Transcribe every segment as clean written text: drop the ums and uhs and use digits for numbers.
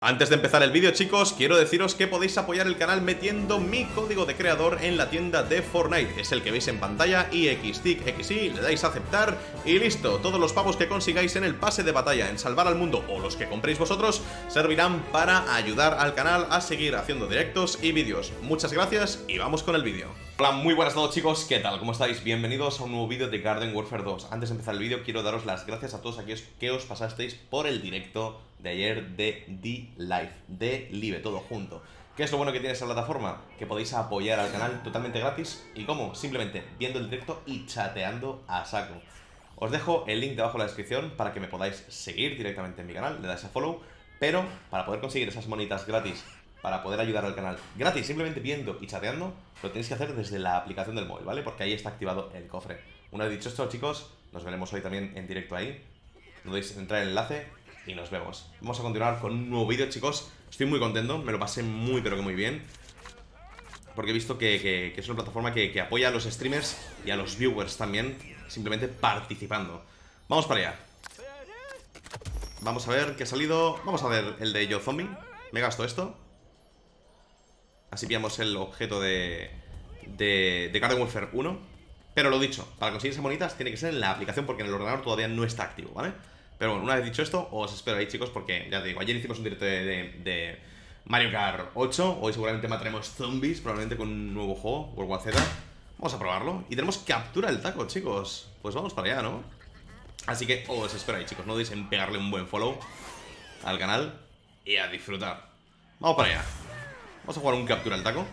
Antes de empezar el vídeo, chicos, quiero deciros que podéis apoyar el canal metiendo mi código de creador en la tienda de Fortnite. Es el que veis en pantalla y XTIC, le dais a aceptar y listo. Todos los pavos que consigáis en el pase de batalla, en salvar al mundo o los que compréis vosotros, servirán para ayudar al canal a seguir haciendo directos y vídeos. Muchas gracias y vamos con el vídeo. Hola, muy buenas a todos, chicos, ¿qué tal? ¿Cómo estáis? Bienvenidos a un nuevo vídeo de Garden Warfare 2. Antes de empezar el vídeo quiero daros las gracias a todos aquellos que os pasasteis por el directo de ayer de Live, todo junto. ¿Qué es lo bueno que tiene esta plataforma? Que podéis apoyar al canal totalmente gratis. ¿Y cómo? Simplemente viendo el directo y chateando a saco. Os dejo el link debajo en la descripción para que me podáis seguir directamente en mi canal, le dais a follow. Pero para poder conseguir esas monitas gratis, para poder ayudar al canal gratis, simplemente viendo y chateando, lo tenéis que hacer desde la aplicación del móvil, ¿vale? Porque ahí está activado el cofre. Una vez dicho esto, chicos, nos veremos hoy también en directo ahí. No podéis entrar en el enlace y nos vemos. Vamos a continuar con un nuevo vídeo, chicos. Estoy muy contento, me lo pasé muy pero que muy bien, porque he visto que es una plataforma que apoya a los streamers y a los viewers también, simplemente participando. Vamos para allá. Vamos a ver qué ha salido. Vamos a ver el de Yo Zombie. Me gasto esto. Así pillamos el objeto de Garden Warfare 1. Pero lo dicho, para conseguir esas monitas tiene que ser en la aplicación, porque en el ordenador todavía no está activo, ¿vale? Pero bueno, una vez dicho esto, os espero ahí, chicos, porque ya te digo, ayer hicimos un directo de Mario Kart 8. Hoy seguramente mataremos zombies, probablemente con un nuevo juego, World War Z. Vamos a probarlo. Y tenemos captura del taco, chicos. Pues vamos para allá, ¿no? Así que os espero ahí, chicos. No dudéis en pegarle un buen follow al canal y a disfrutar. Vamos para allá. Vamos a jugar un captura del taco,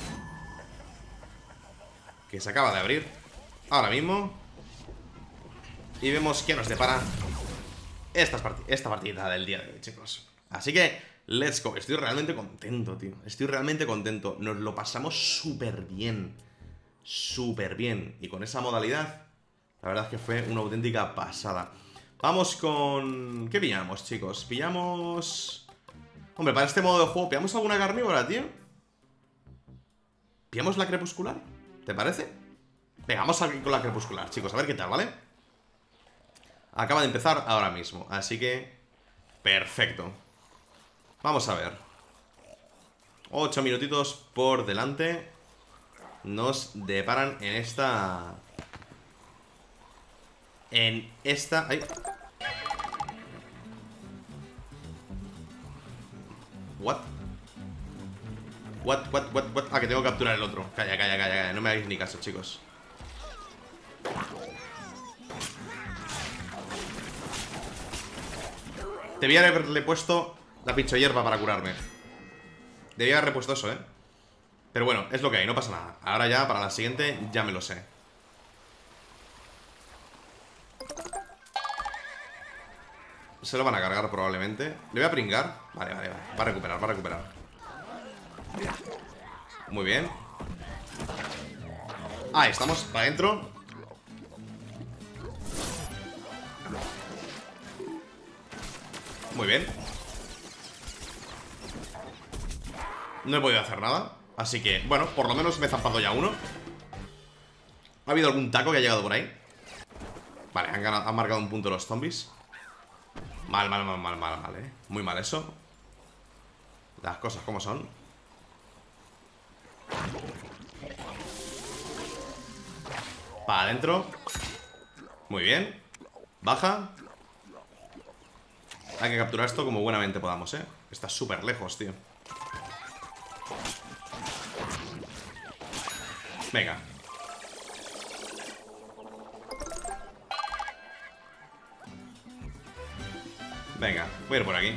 que se acaba de abrir ahora mismo. Y vemos qué nos depara esta partida del día de hoy, chicos. Así que, let's go. Estoy realmente contento, tío. Estoy realmente contento. Nos lo pasamos súper bien. Súper bien. Y con esa modalidad, la verdad es que fue una auténtica pasada. Vamos con... ¿qué pillamos, chicos? Pillamos... hombre, para este modo de juego, ¿pillamos alguna carnívora, tío? ¿Pillamos la crepuscular? ¿Te parece? Venga, vamos a ir con la crepuscular, chicos. A ver qué tal, ¿vale? Acaba de empezar ahora mismo, así que... perfecto. Vamos a ver. 8 minutitos por delante nos deparan en esta... ¡ay! What? What? Ah, que tengo que capturar el otro. Calla. No me hagáis ni caso, chicos. Debía haberle puesto la pincho hierba para curarme. Debía haber repuesto eso, Pero bueno, es lo que hay, no pasa nada. Ahora ya, para la siguiente, ya me lo sé. Se lo van a cargar probablemente. Le voy a pringar. Vale. Va a recuperar. Muy bien. Ahí estamos, para adentro. Muy bien. No he podido hacer nada, así que, bueno, por lo menos me he zampado ya uno. ¿Ha habido algún taco que ha llegado por ahí? Vale, han marcado un punto los zombies. Mal, muy mal eso. Las cosas como son. Para adentro. Muy bien. Baja. Hay que capturar esto como buenamente podamos, Está súper lejos, tío. Venga. Venga, voy a ir por aquí.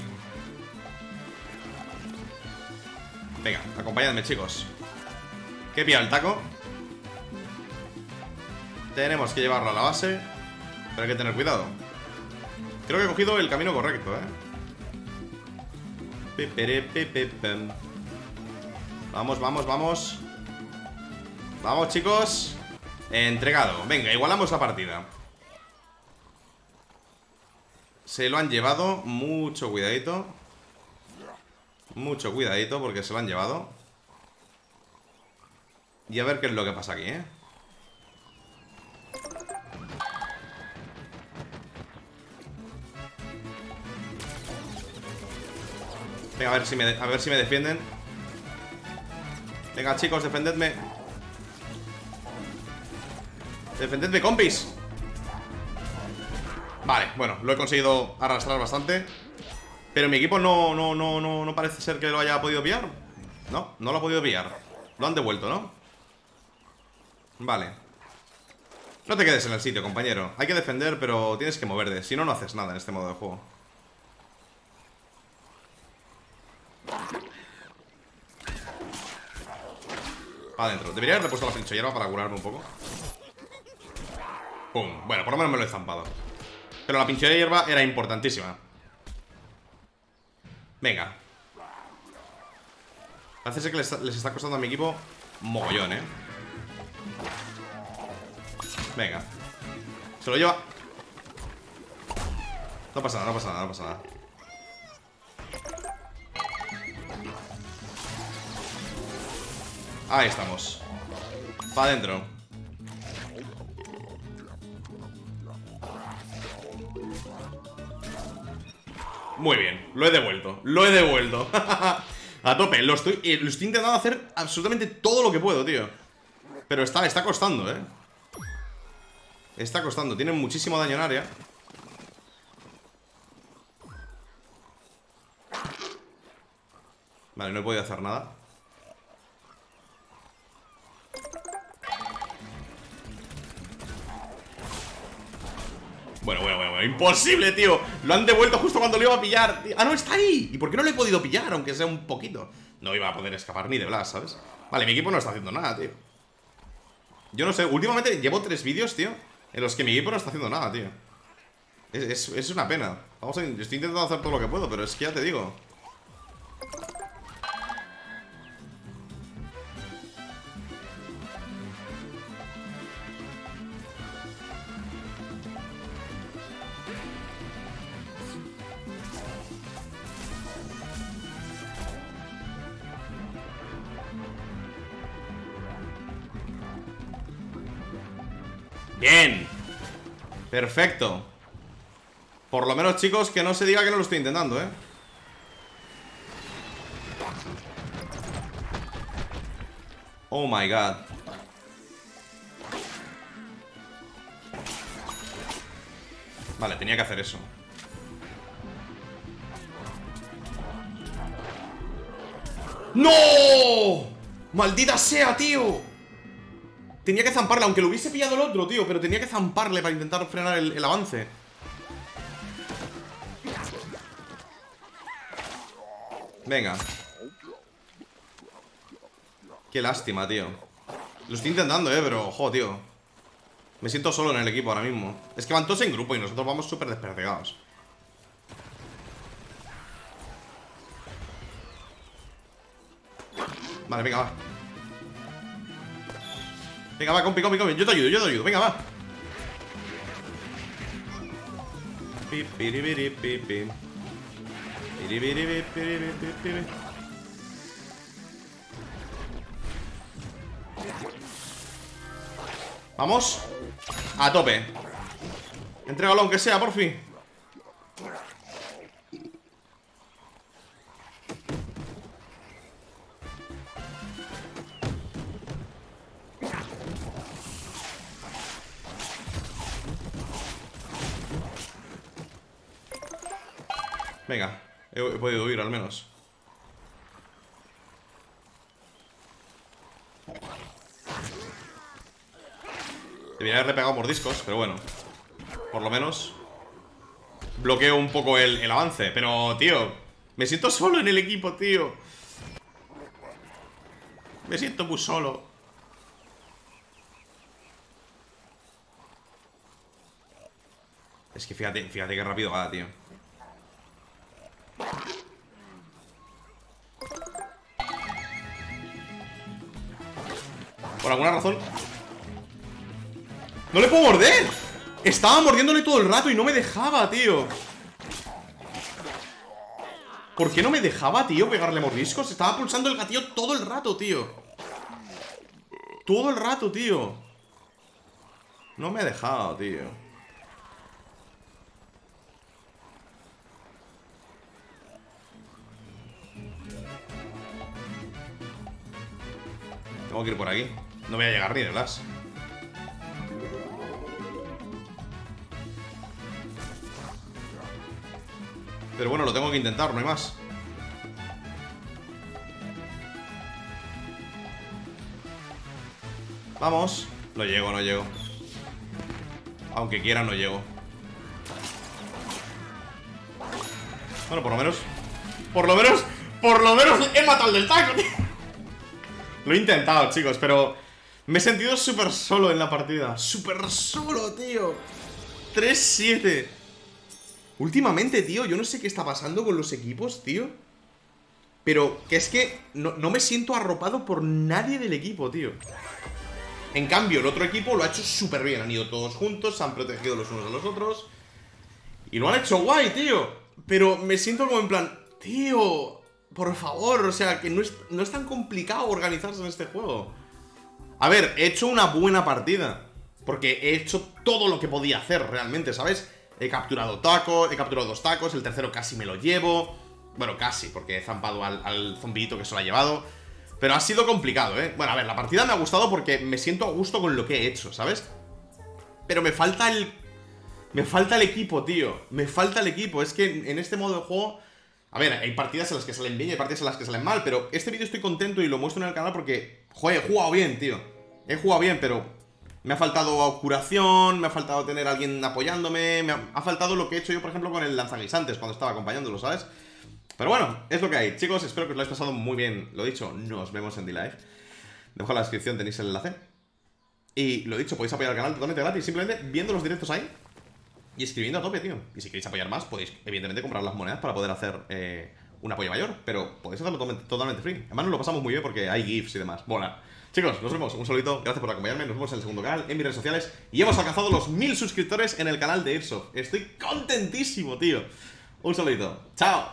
Venga, acompañadme, chicos. ¿Qué pilla el taco? Tenemos que llevarlo a la base, pero hay que tener cuidado. Creo que he cogido el camino correcto, Vamos. Vamos, chicos. Entregado. Venga, igualamos la partida. Se lo han llevado. Mucho cuidadito. Porque se lo han llevado. Y a ver qué es lo que pasa aquí, Venga, a ver si me defienden. Venga, chicos, defendedme. Defendedme, compis. Vale, bueno, lo he conseguido arrastrar bastante. Pero mi equipo no parece ser que lo haya podido pillar. No, no lo ha podido pillar. Lo han devuelto, ¿no? Vale. No te quedes en el sitio, compañero. Hay que defender, pero tienes que moverte. Si no, no haces nada en este modo de juego. Para adentro. Debería haberle puesto la pincho hierba para curarme un poco. Pum. Bueno, por lo menos me lo he zampado. Pero la pincho hierba era importantísima. Venga. Parece ser que les está costando a mi equipo mogollón, ¿eh? Venga. Se lo lleva. No pasa nada, no pasa nada, no pasa nada. Ahí estamos. Para adentro. Muy bien, lo he devuelto. Lo he devuelto. A tope, lo estoy intentando hacer absolutamente todo lo que puedo, tío. Pero está costando, ¿eh? Está costando, tiene muchísimo daño en área. Vale, no he podido hacer nada. Bueno, imposible, tío. Lo han devuelto justo cuando lo iba a pillar. Ah, no, está ahí. ¿Y por qué no lo he podido pillar? Aunque sea un poquito. No iba a poder escapar ni de Blas, ¿sabes? Vale, mi equipo no está haciendo nada, tío. Yo no sé, últimamente llevo 3 vídeos, tío, en los que mi equipo no está haciendo nada, tío. Es una pena. Estoy intentando hacer todo lo que puedo, pero es que ya te digo. Bien. Perfecto. Por lo menos, chicos, que no se diga que no lo estoy intentando, ¿eh? Oh my god. Vale, tenía que hacer eso. ¡No! ¡Maldita sea, tío! Tenía que zamparle, aunque lo hubiese pillado el otro, tío. Pero tenía que zamparle para intentar frenar el avance. Venga. Qué lástima, tío. Lo estoy intentando, pero, ojo, tío. Me siento solo en el equipo ahora mismo. Es que van todos en grupo y nosotros vamos súper desperdigados. Vale, venga, va. Venga, va, compi. Yo te ayudo. Venga, va. Vamos. A tope. Entrégalo aunque sea, por fin. Venga, he podido huir al menos. Debería haberle pegado mordiscos, pero bueno. Por lo menos bloqueo un poco el avance. Pero, tío, me siento solo en el equipo, tío. Me siento muy solo. Es que fíjate qué rápido va, tío. Por alguna razón ¡no le puedo morder! Estaba mordiéndole todo el rato y no me dejaba, tío. ¿Por qué no me dejaba, tío, pegarle mordiscos? Estaba pulsando el gatillo todo el rato, tío. Todo el rato, tío. No me ha dejado, tío. Tengo que ir por aquí. No voy a llegar ni de las. Pero bueno, lo tengo que intentar, no hay más. Vamos. No llego, no llego. Aunque quiera, no llego. Bueno, por lo menos he matado el del taco, tío. Lo he intentado, chicos, pero me he sentido súper solo en la partida. Súper solo, tío. 3-7. Últimamente, tío, yo no sé qué está pasando con los equipos, tío. Pero que es que no me siento arropado por nadie del equipo, tío. En cambio, el otro equipo lo ha hecho súper bien. Han ido todos juntos, se han protegido los unos a los otros. Y lo han hecho guay, tío. Pero me siento como en plan, tío, por favor, o sea, que no es tan complicado organizarse en este juego. A ver, he hecho una buena partida. Porque he hecho todo lo que podía hacer realmente, ¿sabes? He capturado tacos, he capturado 2 tacos, el tercero casi me lo llevo. Bueno, casi, porque he zampado al zombito que se lo ha llevado. Pero ha sido complicado, ¿eh? Bueno, a ver, la partida me ha gustado porque me siento a gusto con lo que he hecho, ¿sabes? Pero me falta el... Me falta el equipo, tío. Me falta el equipo. Es que en este modo de juego... A ver, hay partidas en las que salen bien y hay partidas en las que salen mal. Pero este vídeo estoy contento y lo muestro en el canal porque... Joder, he jugado bien, tío. He jugado bien, pero... Me ha faltado curación, me ha faltado tener a alguien apoyándome. Me ha faltado lo que he hecho yo, por ejemplo, con el lanzaguisantes cuando estaba acompañándolo, ¿sabes? Pero bueno, es lo que hay. Chicos, espero que os lo hayáis pasado muy bien. Lo dicho, nos vemos en D-Live. Debajo en la descripción tenéis el enlace. Y lo dicho, podéis apoyar el canal totalmente gratis, simplemente viendo los directos ahí y escribiendo a tope, tío. Y si queréis apoyar más, podéis evidentemente comprar las monedas para poder hacer un apoyo mayor. Pero podéis hacerlo totalmente free. Además nos lo pasamos muy bien porque hay GIFs y demás. Mola. Chicos, nos vemos. Un saludito. Gracias por acompañarme. Nos vemos en el segundo canal, en mis redes sociales. Y hemos alcanzado los 1000 suscriptores en el canal de Airsoft. Estoy contentísimo, tío. Un saludito. Chao.